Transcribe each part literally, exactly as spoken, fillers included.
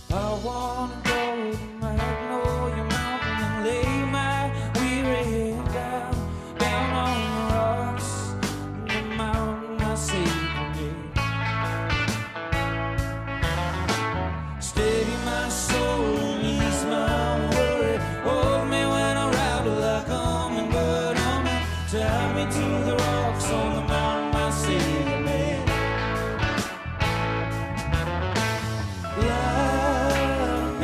I wanna go to Magnolia Mountain and lay my weary head down, down on the rocks in the mountain I saved me. Steady my soul and ease my worry. Hold me when I rattle like a hummingbird on me. Tie me to the rocks on the mountain I saved me. Life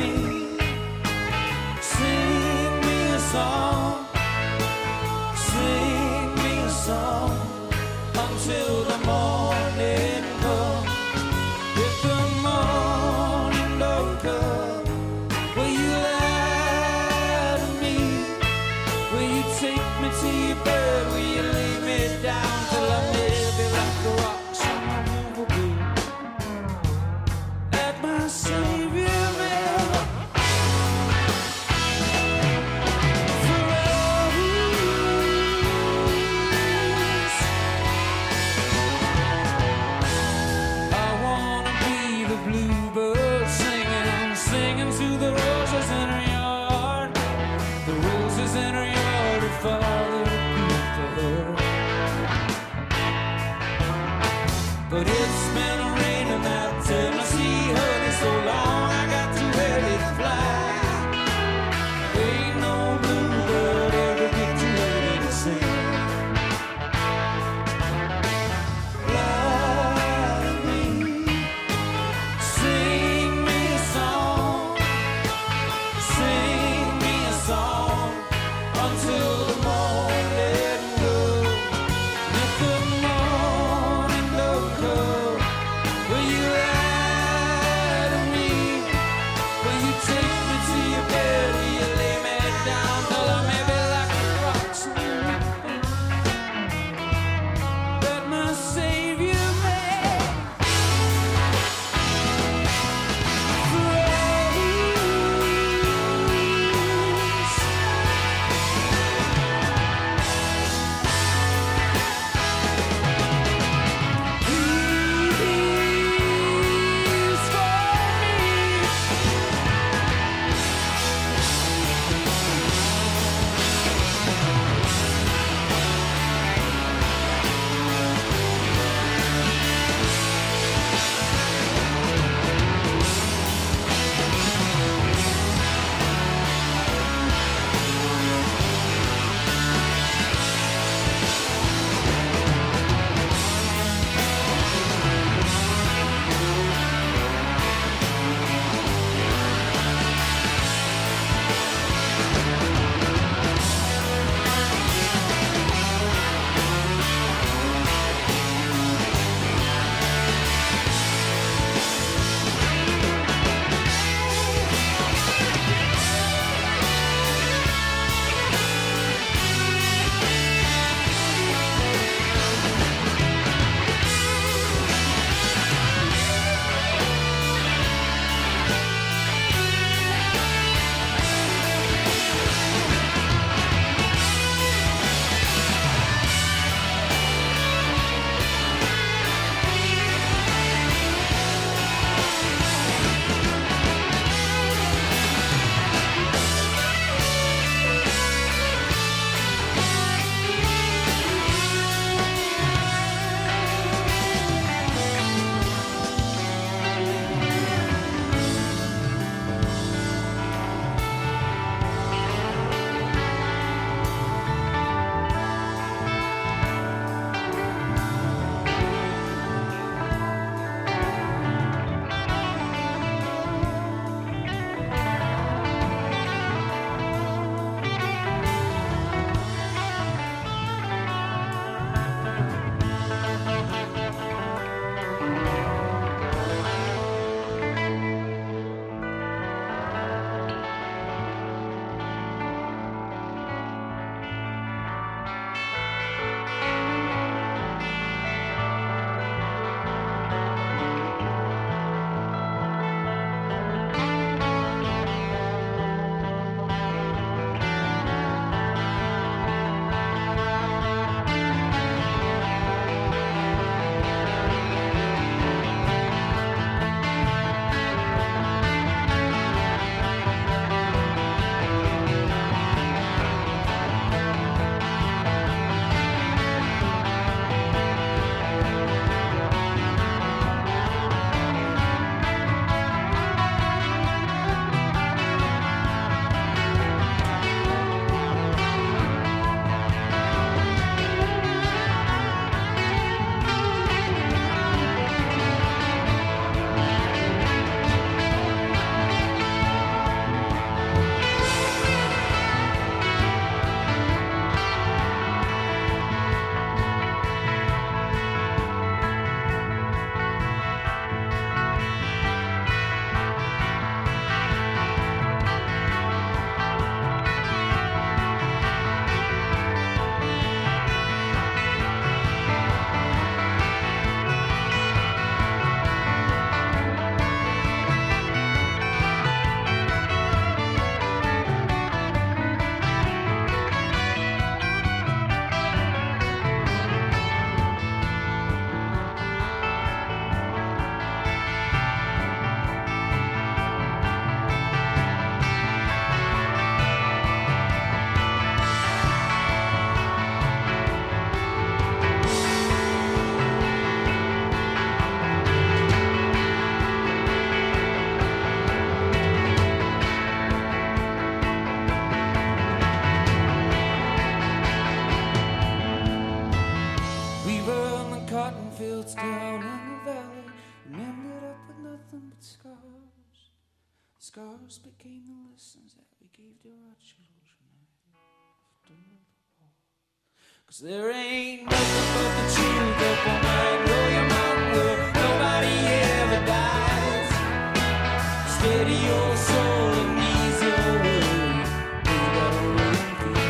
scars became the lessons that we gave to our children after the war. 'Cause there ain't nothing but the truth up on Magnolia Mountain where nobody ever dies. Steady your soul and ease your will. We gotta run through.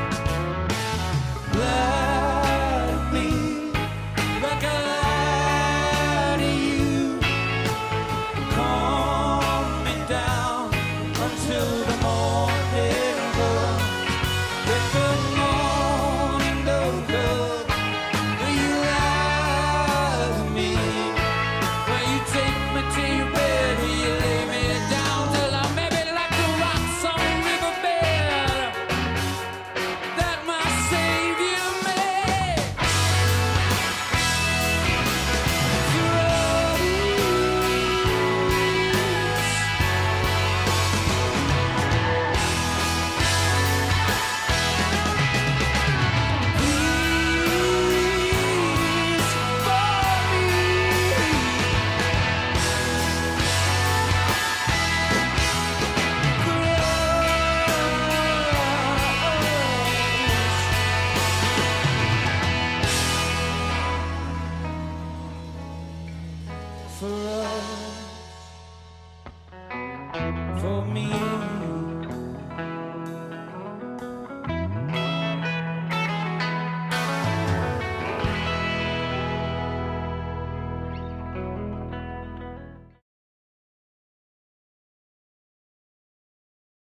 Light me like a light to you. Calm me down until the morning comes. Let the morning don't come. Will you lie to me? Will you take me to your bed? Will you lay me down till I'm maybe like the rocks on a riverbed that my Savior made? For us.